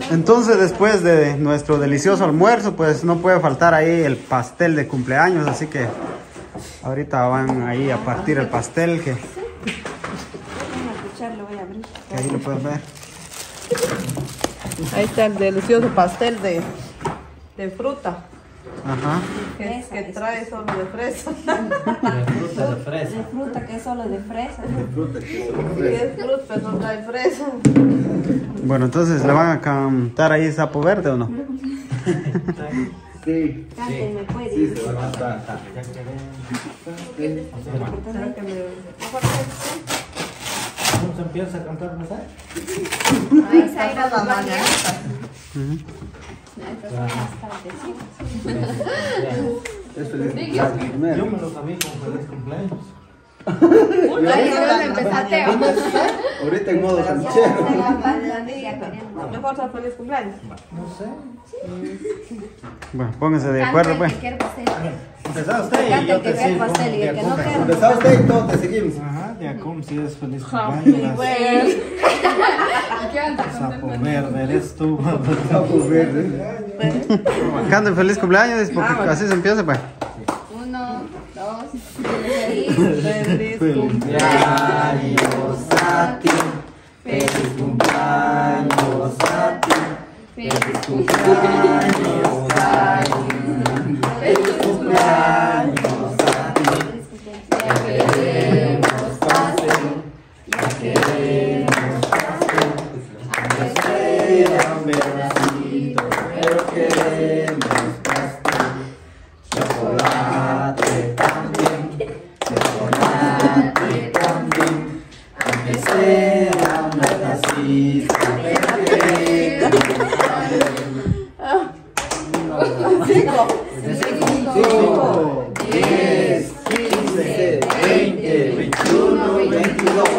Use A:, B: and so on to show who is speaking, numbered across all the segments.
A: Entonces, después de nuestro delicioso almuerzo, pues no puede faltar ahí el pastel de cumpleaños, así que ahorita van ahí a partir el pastel que ahí lo pueden ver.
B: Ahí está el delicioso pastel de fruta.
A: Ajá.
B: Que trae solo de fresa.
C: De fruta de fresa.
D: De fruta que es solo de fresa.
B: Es fruta, no trae fresa.
A: Bueno, entonces le van a cantar ahí Sapo Verde o no?
E: Sí.
D: Cántenme, puede.
E: Sí, se va a cantar.
B: ¿Será que me...
C: ¿Cómo se empieza a cantar, no sé?
D: Ahí Zaira
B: la
D: nos va a
B: mañana.
D: guiar. Estas son las tardecitas.
E: Es feliz cumpleaños
C: Yo
E: primero.
C: me lo sabía con feliz cumpleaños.
D: Ahí se van a empezar Teo.
E: Ahorita en modo sanchero.
B: Mejor sea feliz cumpleaños.
C: No sé.
A: Bueno, pónganse de acuerdo, pues.
C: Empezá usted y
D: Canta
C: yo
D: el que
C: te
D: quiera
C: sigo.
D: pastel y el que no quiera.
E: Empezaba usted y todos te seguimos.
C: Ajá, de acá si es feliz
B: Happy
C: cumpleaños.
B: birthday.
C: Sapo verde, eres tú.
E: Sapo verde.
A: Canten feliz cumpleaños, porque así se empieza, pues.
D: 1, 2,
B: Feliz
E: Cumpleaños a ti. Feliz cumpleaños a ti.
D: feliz
E: Cumpleaños a ti. Feliz cumpleaños a ti. Ya queremos pastel. Ya queremos pastel. Aunque sea un pedacito, pero queremos pastel. Chocolate también. Chocolate también. Aunque sea una tacita, pero queremos pastel. 5, 10, 15, 20, 21 y 22.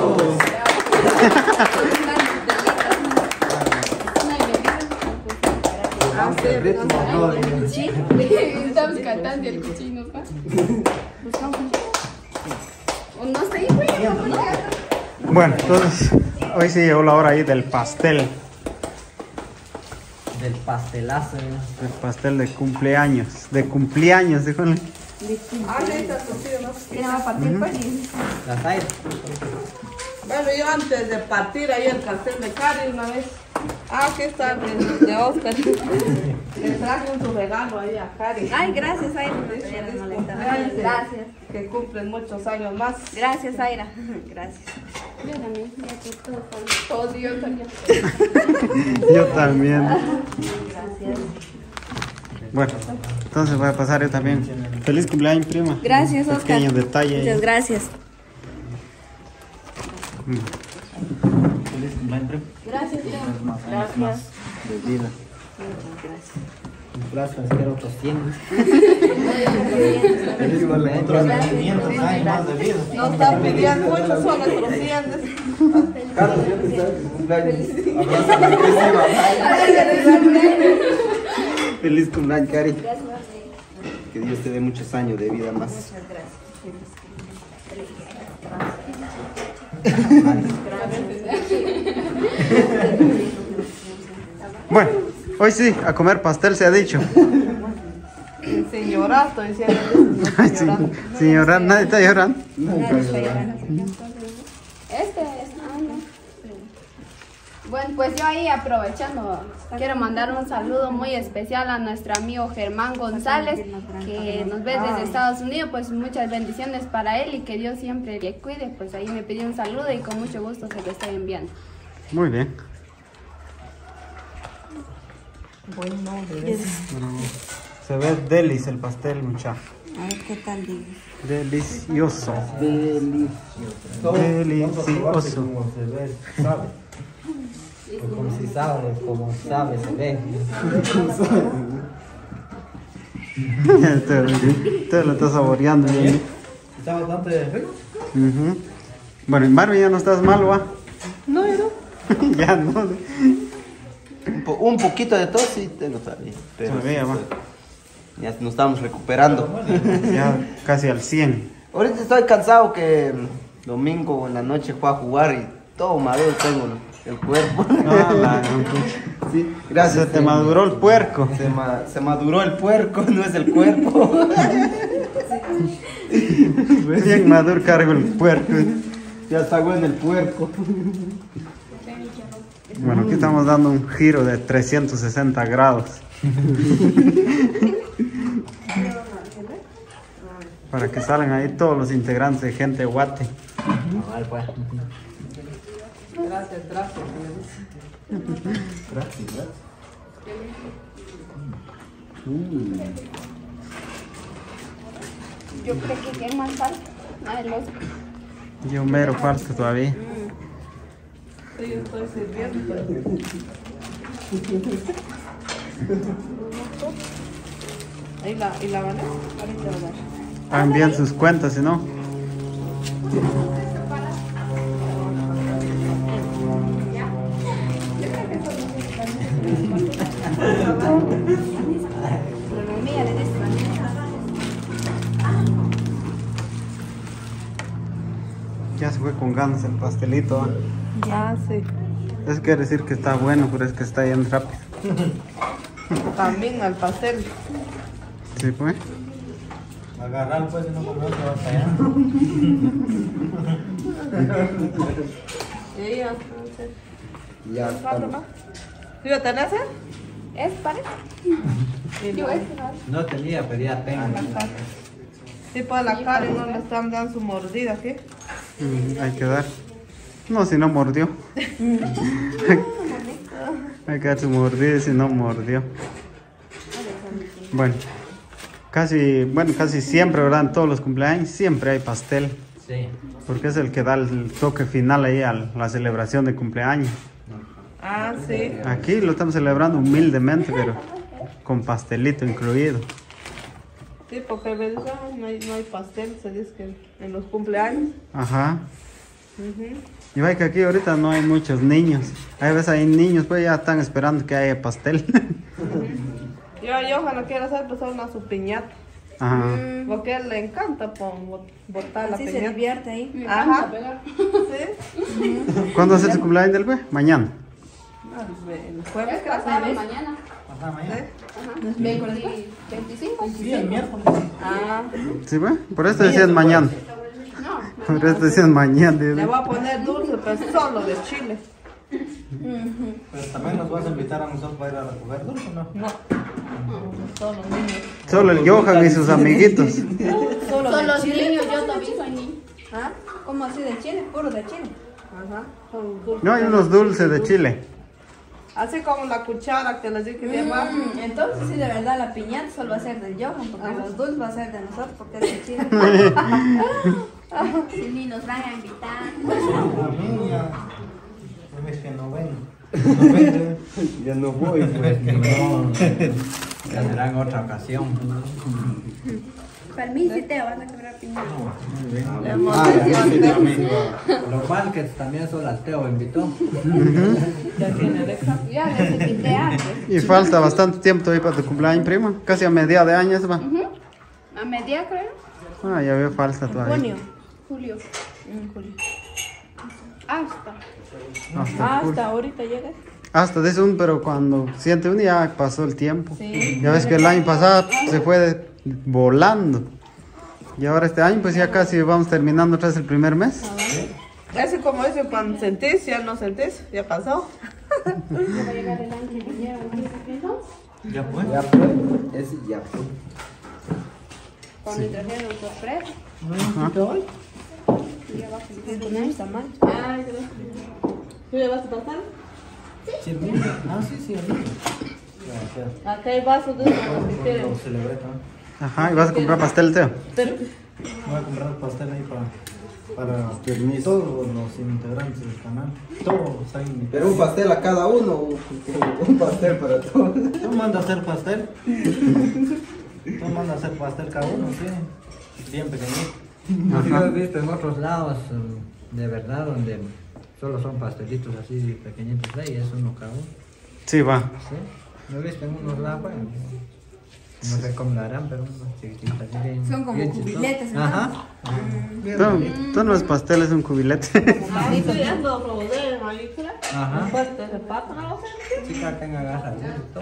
E: El ritmo no
F: Estamos cantando el cochino, ¿pa? No sé, güey.
A: Bueno, entonces, hoy sí llegó la hora ahí del pastel.
C: Del pastelazo.
A: El pastel de cumpleaños. De cumpleaños, dijo.
D: ¿Quién va a partir, pues?
C: Las hay.
B: Bueno, yo antes de partir ahí el pastel de Cari una vez. Aquí está de Oscar. Le traje su regalo ahí a Cari.
D: Ay, gracias, Zaira. Gracias.
B: Que cumplen muchos años más.
D: Gracias, Zaira. Gracias.
F: Yo también, ya que todos yo también.
A: Yo también.
D: Gracias.
A: Bueno, entonces voy a pasar yo también. Feliz cumpleaños, prima.
D: Gracias,
A: Un
D: Oscar.
A: pequeño detalle.
D: Muchas gracias.
C: Feliz cumpleaños, primo.
D: Gracias, Teo.
C: Más de vida. Un plazo, espero otros 100. Feliz cumpleaños. Otros 500 años más de vida.
B: No están pidiendo mucho, son nuestros clientes.
E: Carlos, yo te estaba en tu cumpleaños. Abrázame, que feliz cumpleaños, Cari. Que Dios te dé muchos años de vida más.
A: Bueno, hoy sí, a comer pastel se ha dicho.
B: Sin llorar, estoy diciendo.
A: Ay, sí, sin llorar, nadie está llorando.
F: Este es. Bueno, pues yo ahí aprovechando, quiero mandar un saludo muy especial a nuestro amigo Germán González, que nos ve desde Estados Unidos. Pues muchas bendiciones para él y que Dios siempre le cuide. Pues ahí me pidió un saludo y con mucho gusto se lo estoy enviando.
A: Muy bien.
B: Bueno,
A: Se ve delis el pastel, muchacho.
D: A ver qué tal digo.
A: Delicioso.
E: Delicioso.
A: Delicioso.
C: Como se ve, sabe. O como si sabe, como sabe, se ve.
A: Te lo está saboreando. ¿Sí?
C: Está bastante rico.
A: Bueno, y Marvin, ya no estás mal, ¿va?
B: no, yo no.
A: Ya no.
E: Un poquito de tos sí tengo todavía. Pero
A: Todavía, va.
E: ya nos estamos recuperando.
A: Ya casi al 100.
E: Ahorita estoy cansado que domingo en la noche fue a jugar y todo mareo tengo el cuerpo.
A: Ah,
E: Sí, gracias.
A: Se te maduró el puerco.
E: Se maduró el puerco, no es el cuerpo.
A: Bien maduro cargo el puerco.
E: Ya está bueno el puerco.
A: Bueno, aquí estamos dando un giro de 360 grados. Para que salgan ahí todos los integrantes de Gente Guate.
C: Pues.
B: Gracias, gracias.
E: Gracias.
F: Yo creo que quién más falta. Ah, el Oscar.
A: Yo mero falta todavía.
B: Sí, yo estoy sirviendo. ¿Y la van a? Ahorita va a dar.
A: Hagan bien sus cuentas, si no. Ya se fue con ganas el pastelito.
B: Ah, sí.
A: Eso quiere decir que está bueno, pero es que está yendo rápido.
B: También al pastel.
A: Sí, pues.
C: Agarrar pues y no comer hasta allá.
B: Y ahí
E: Ya
B: ¿cuánto
E: está.
B: más? ¿Tú ya tenés?
F: ¿Es parece? Yo es que no.
C: No tenía, pero ya tengo.
B: Sí, pues la Karen no le están dando su mordida, ¿qué?
A: Hay que dar. No, si no mordió. Hay que dar su mordida si no mordió. Bueno, casi siempre, ¿verdad? En todos los cumpleaños siempre hay pastel.
C: Sí.
A: Porque es el que da el toque final ahí a la celebración de cumpleaños.
B: Ah, sí.
A: Aquí lo estamos celebrando humildemente, pero con pastelito incluido.
B: Sí, porque a veces no hay pastel, se dice que en los cumpleaños.
A: Ajá.
B: Ujú.
A: Y ve que aquí ahorita no hay muchos niños. Hay veces hay niños, pues ya están esperando que haya pastel.
B: Yo a Johan no quiero hacer pues una su piñata.
A: Ajá.
B: Porque a él le encanta botar la
D: Así se
B: piñata.
D: divierte ahí.
B: Ajá. Sí.
A: ¿Cuándo hace tu cumpleaños del güey? Mañana.
B: El jueves que
F: Pasado mañana.
C: Pasado mañana.
B: ¿Sí?
F: 25.
C: Sí, el miércoles.
B: Ah,
A: ¿Sí, güey? Por eso decían mañana.
F: No,
A: Por eso decían mañana.
B: le voy a poner dulce, pero solo de chile.
C: Pero también nos vas a invitar a nosotros para ir a recoger dulce, ¿no?
B: No. Todos los niños.
A: Solo el Johan y sus amiguitos.
D: Solo
F: son
D: de
F: los
D: chile.
F: niños, yo también soy niño.
D: ¿Ah? ¿Cómo así de chile? Puro de chile.
B: Ajá. Son dulces.
A: No, hay unos dulces de Chile.
B: Así como la cuchara que les dije que se llama.
D: Entonces sí, de verdad, la piñata solo va a ser del Johan, porque los dulces va a ser de nosotros, porque es de chile.
F: Sí, ni nos van a invitar.
C: A mí ya es que no ven. No ven.
E: Ya no voy.
C: Pues que no. Ya será en otra ocasión.
F: Para mí sí te van a quebrar piñata.
C: Lo cual que también solo al Teo invitó.
B: Ya tiene el examen.
F: Ya les invité antes.
A: Y falta bastante tiempo todavía para tu cumpleaños, prima. Casi a mediados de año, ¿va?
F: A media, creo.
A: Ah, ya veo falta todavía.
D: Junio.
F: Julio.
D: Julio.
F: Hasta.
A: Hasta
D: ahorita llega.
A: Hasta de eso, pero cuando siente un ya pasó el tiempo.
D: Sí.
A: Ya ves que el año pasado se fue volando. Y ahora este año pues ya casi vamos terminando otra vez el primer mes.
B: Ese como dice, cuando sentís, ya no sentís, ya pasó.
F: Va a llegar el año que viene, ¿no?
C: Ya fue.
E: Ya fue. Ese ya fue.
F: Cuando trajeron sorpresa.
C: ¿No invitó hoy?
F: Y ya va a cumplir.
D: Tenemos tamal.
B: Ay, gracias. ¿Tú ya vas a pasar?
C: Sí, el mismo. Ah, sí, sí, el mismo. Gracias.
B: Acá hay vasos de esos que quieren.
C: Lo celebré también.
A: Ajá, ¿y vas a comprar pastel, Teo?
C: Voy a comprar pastel ahí para
E: Permiso.
C: todos los integrantes del canal. Todos están invitados.
E: Pero un pastel a cada uno. Un pastel para todos.
C: ¿Tú mandas a hacer pastel? ¿Tú mandas a hacer pastel cada uno? Sí. Bien pequeñito. Yo he visto en otros lados, de verdad, donde solo son pastelitos así pequeñitos y eso uno cada uno.
A: Sí, va.
C: ¿Sí? Lo he visto en unos lados, bueno, no sé cómo lo harán, pero unos chiquititos.
D: Son como
C: bien chistosos.
D: cubiletes, ¿no?
C: Ajá.
A: Tú no es pastel, es un cubilete.
B: Ahí sí, ando rodeo, ahí creo.
C: Ajá.
B: Fuerte de pata, no lo sé.
C: Chica, tenga garra.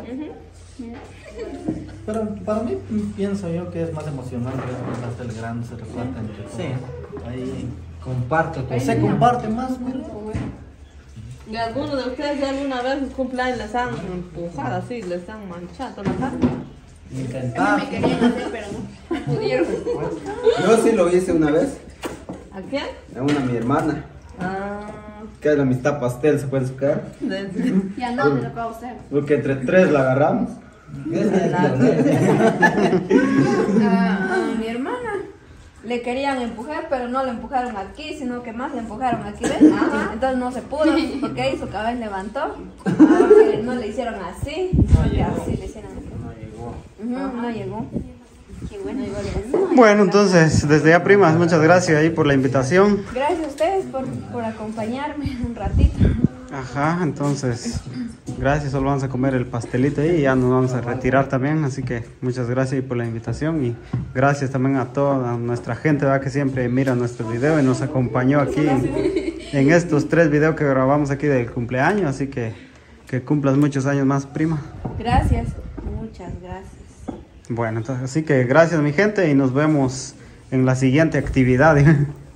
C: Pero para mí pienso yo que es más emocionante un pastel grande, se reparta entre todos. Sí. Ahí comparto, se comparte más, mira.
B: ¿Y alguno de ustedes ya alguna vez en cumpleaños les han empujado así, les han manchado la carne?
C: Intentar.
F: Me querían hacer, pero no pudieron.
E: Yo sí lo hice una vez.
B: ¿A quién?
E: A una mi hermana.
B: Ah,
E: Que era la mitad pastel, se puede explicar.
F: Ya no me tocó a usted.
E: Porque entre tres la agarramos.
D: A mi hermana le querían empujar, pero no le empujaron aquí, sino que más le empujaron aquí, ¿ves? Entonces no se pudo, porque su cabeza levantó, porque no le hicieron así, sino que así le hicieron así. No llegó. Qué bueno.
A: Bueno, entonces, desde ya, primas, muchas gracias ahí por la invitación.
D: Gracias a ustedes por acompañarme un ratito.
A: Ajá, entonces, gracias. Solo vamos a comer el pastelito ahí y ya nos vamos a retirar también. Así que muchas gracias por la invitación y gracias también a toda nuestra gente, ¿verdad? Que siempre mira nuestro video y nos acompañó aquí en estos 3 videos que grabamos aquí del cumpleaños. Así que cumplas muchos años más, prima.
D: Gracias, muchas gracias.
A: Bueno, entonces, así que gracias mi gente y nos vemos en la siguiente actividad.